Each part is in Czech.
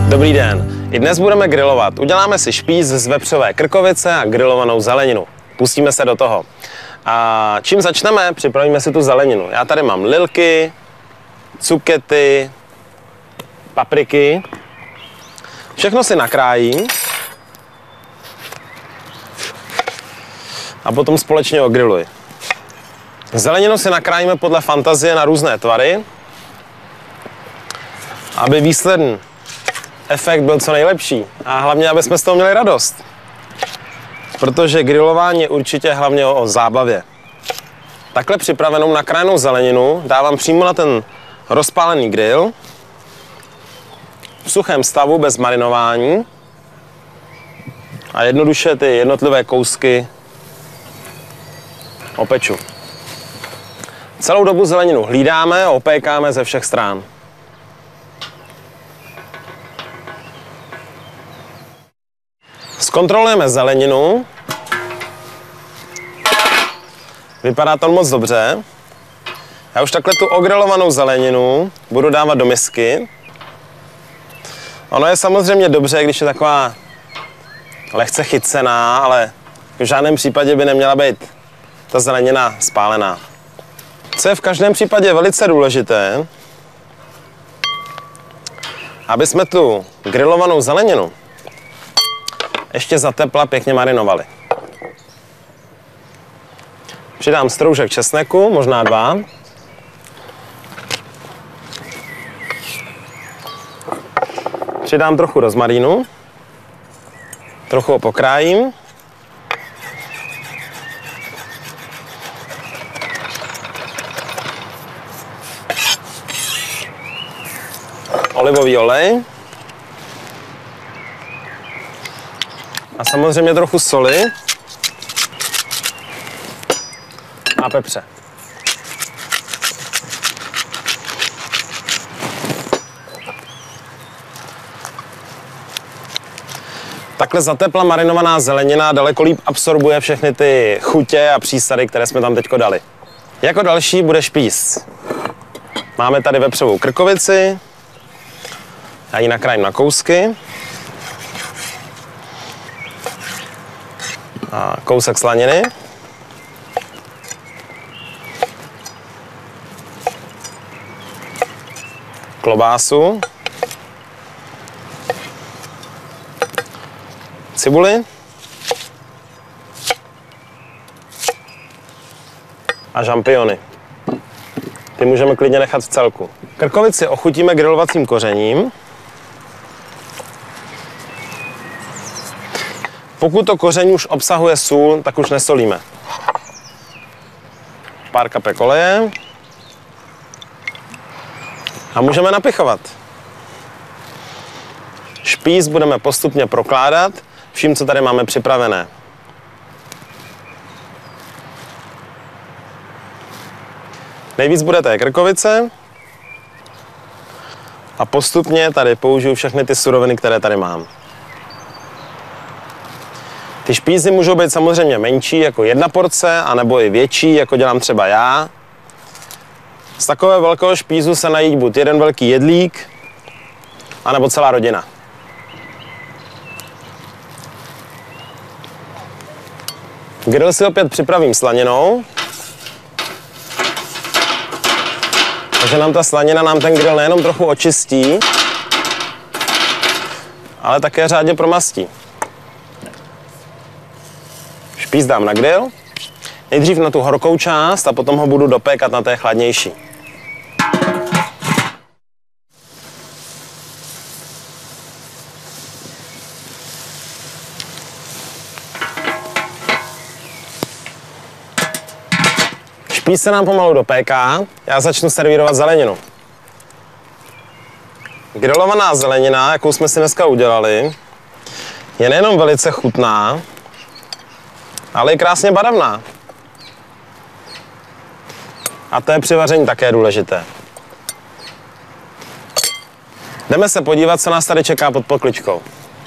Dobrý den, i dnes budeme grilovat. Uděláme si špíc z vepřové krkovice a grilovanou zeleninu. Pustíme se do toho. A čím začneme? Připravíme si tu zeleninu. Já tady mám lilky, cukety, papriky. Všechno si nakrájím a potom společně ogriluji. Zeleninu si nakrájíme podle fantazie na různé tvary, aby výsledný efekt byl co nejlepší a hlavně, aby jsme z toho měli radost. Protože grilování je určitě hlavně o zábavě. Takhle připravenou nakrájenou zeleninu dávám přímo na ten rozpálený grill v suchém stavu bez marinování a jednoduše ty jednotlivé kousky opeču. Celou dobu zeleninu hlídáme a opékáme ze všech stran. Zkontrolujeme zeleninu. Vypadá to moc dobře. Já už takhle tu ogrilovanou zeleninu budu dávat do misky. Ono je samozřejmě dobře, když je taková lehce chycená, ale v žádném případě by neměla být ta zelenina spálená. Co je v každém případě velice důležité, aby jsme tu grilovanou zeleninu ještě za tepla pěkně marinovali. Přidám stroužek česneku, možná 2. Přidám trochu rozmarínu. Trochu ho pokrájím. Olivový olej. A samozřejmě trochu soli a pepře. Takhle za tepla marinovaná zelenina daleko líp absorbuje všechny ty chutě a přísady, které jsme tam teďko dali. Jako další bude špíc. Máme tady vepřovou krkovici. Já ji nakrájím na kousky. A kousek slaniny. Klobásu. Cibuli. A žampiony. Ty můžeme klidně nechat v celku. Krkovici ochutíme grilovacím kořením. Pokud to koření už obsahuje sůl, tak už nesolíme. Pár kapek oleje. A můžeme napichovat. Špíc budeme postupně prokládat vším, co tady máme připravené. Nejvíc bude té krkovice. A postupně tady použiju všechny ty suroviny, které tady mám. Ty špízy můžou být samozřejmě menší, jako 1 porce, anebo i větší, jako dělám třeba já. Z takového velkého špízu se najít buď jeden velký jedlík, anebo celá rodina. Grill si opět připravím slaninou. Takže nám ta slanina ten grill nejenom trochu očistí, ale také řádně promastí. Špíc dám na grill, nejdřív na tu horkou část a potom ho budu dopékat na té chladnější. Špíc se nám pomalu dopéká, já začnu servírovat zeleninu. Grilovaná zelenina, jakou jsme si dneska udělali, je nejenom velice chutná, ale i krásně barevná. A to je při vaření také důležité. Jdeme se podívat, co nás tady čeká pod pokličkou.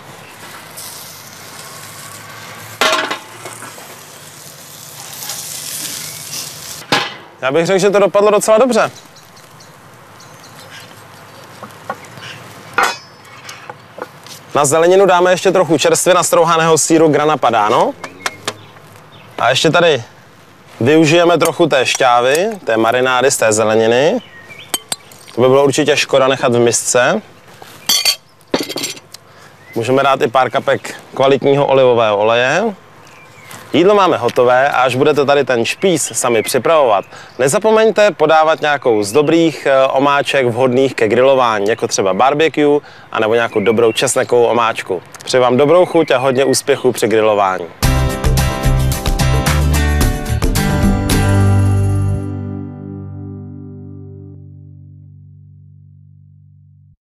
Já bych řekl, že to dopadlo docela dobře. Na zeleninu dáme ještě trochu čerstvě nastrouhaného sýru Grana Padano. A ještě tady využijeme trochu té šťávy, té marinády z té zeleniny. To by bylo určitě škoda nechat v misce. Můžeme dát i pár kapek kvalitního olivového oleje. Jídlo máme hotové a až budete tady ten špíz sami připravovat, nezapomeňte podávat nějakou z dobrých omáček vhodných ke grilování, jako třeba barbecue, anebo nějakou dobrou česnekovou omáčku. Přeji vám dobrou chuť a hodně úspěchů při grilování.